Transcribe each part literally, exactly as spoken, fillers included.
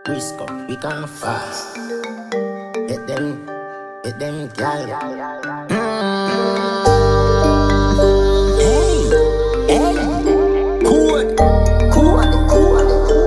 Briscoe, we can fast. Get them, get them, gal. Mm. Hey, hey, cool, cool, cool.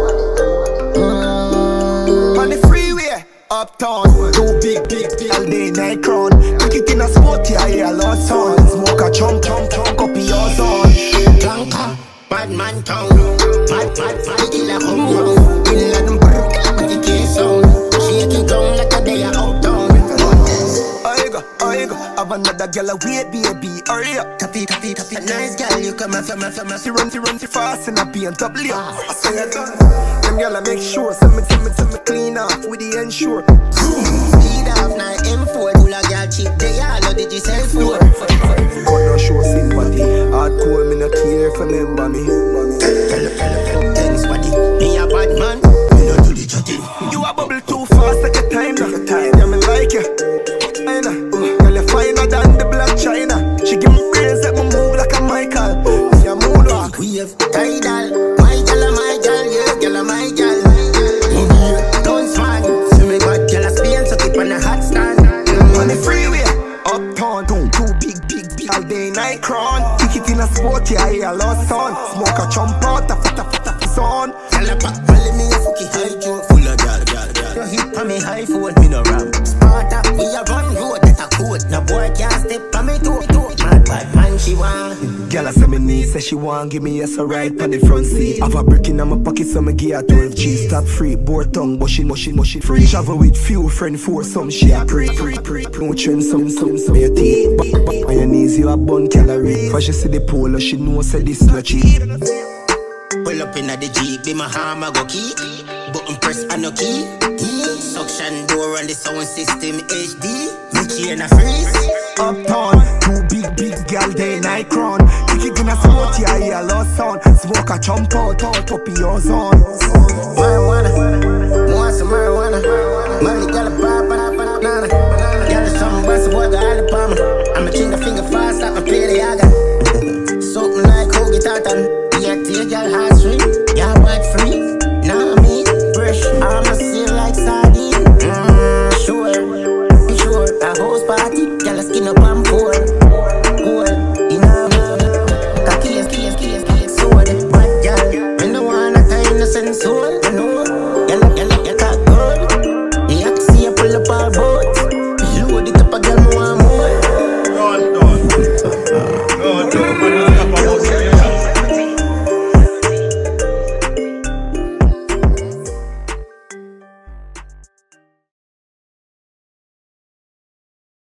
Mm. On the freeway, uptown, two big, big, big all day night crown. Pick it in a spot, yeah, yeah, lost sound. Smoke a chunk, chunk, chunk, copy your sound. Blanca, bad man town. Mad, mad, mad, dealer come round. In London, brr, but the case sound. Shake it down like a day uptown. I go, I go, have another girl wait, baby, hurry up. Tappy, tappy, tappy, nice girl, you come after me, after me. She run, she run, she fast in a B M W. I say I done. Them girl I make sure, send me, send me, send me clean off with the ensure. Speed off now, M four, pull a girl cheap, they all know did you sell for? Got no show sympathy, hardcore me no care for member me. Thanks buddy, me a bad man, me no do the chatting. You a bubble too fast, take your time now. Yeah, me like you. I know, girl you finer than the black China. She give me brains, let me move like a Michael. See a moonwalk. We have tidal, my gal, my gal, yeah, gal, my gal. Don't smile, see me bad gal, a Spain, so keep on a hot stand. On the freeway, uptown, two, two big, big, big all day night crown. Kick it in a sport, yeah, yeah, lost sound. Smoke a jump out, a fat, a fat, a fat on. Tell a pop, well, me a fucky high joke. Full of gal, gal, gal. You hit on me high foot, me no ram. Sparta, we a run road, that a code. No boy can't step on me too, too. Mad bad man, she want. Girl I say me need, say she want give me a so right on the front seat. Have a brick in my pocket, so me give her twelve G's. Stop free, board tongue, mushy, mushy, mushy free. Travel with few friend for some she a pre, pre, pre, pre. No trend, some, some, some your teeth. On your knees you a bun calorie. For she see the polo, she know say this not cheap. Pull up in the Jeep, be my hammer go key. Button press and no key. Suction door on the sound system H D. Me chain a freeze. Uptown, two big, big gal day night crown. Kick it in a spot, yeah, yeah, lost sound. Smoke a jump out, out up in your zone. Marijuana, want some marijuana. Money gal a pop, pop, pop, banana. Gal a something, but some boy got Alabama. I'ma change the finger fast, like I play the yaga. Something like Hoagie Tartan. Yeah, take gal hard string. Yeah, white free. Nah, me, fresh. I'ma seal like sardine. Mmm, sure, sure. A house party, gal a skin up and pour. Pour, you know, got keys, keys, keys, keys. Sword, bad gal. When the one that I innocent soul.